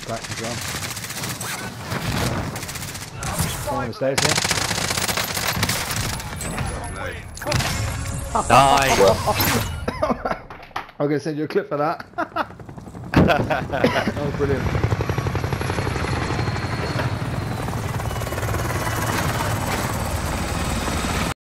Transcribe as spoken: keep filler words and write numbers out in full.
back as well. One of the stairs here. Nice. I'm going to send you a clip for that. That was brilliant.